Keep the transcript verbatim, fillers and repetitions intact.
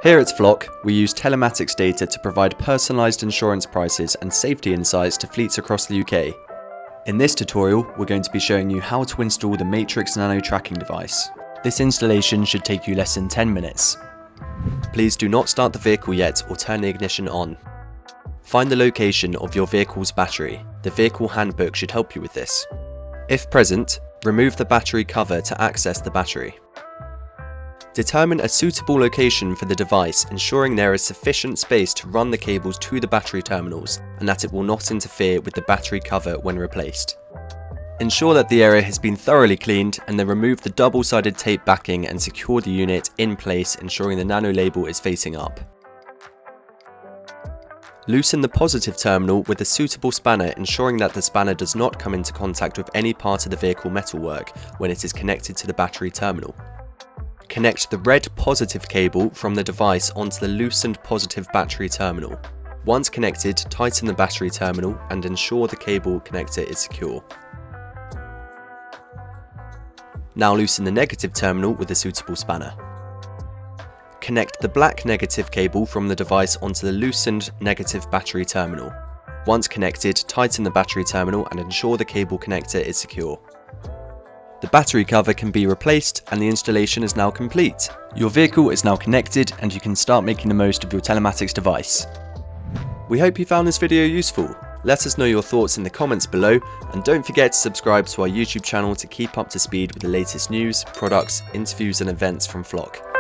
Here at Flock, we use telematics data to provide personalised insurance prices and safety insights to fleets across the U K. In this tutorial, we're going to be showing you how to install the Matrix Nano Tracking device. This installation should take you less than ten minutes. Please do not start the vehicle yet or turn the ignition on. Find the location of your vehicle's battery. The vehicle handbook should help you with this. If present, remove the battery cover to access the battery. Determine a suitable location for the device, ensuring there is sufficient space to run the cables to the battery terminals and that it will not interfere with the battery cover when replaced. Ensure that the area has been thoroughly cleaned and then remove the double-sided tape backing and secure the unit in place, ensuring the Nano label is facing up. Loosen the positive terminal with a suitable spanner, ensuring that the spanner does not come into contact with any part of the vehicle metalwork when it is connected to the battery terminal. Connect the red positive cable from the device onto the loosened positive battery terminal. Once connected, tighten the battery terminal and ensure the cable connector is secure. Now loosen the negative terminal with a suitable spanner. Connect the black negative cable from the device onto the loosened negative battery terminal. Once connected, tighten the battery terminal and ensure the cable connector is secure. The battery cover can be replaced and the installation is now complete. Your vehicle is now connected and you can start making the most of your telematics device. We hope you found this video useful. Let us know your thoughts in the comments below, and don't forget to subscribe to our YouTube channel to keep up to speed with the latest news, products, interviews and events from Flock.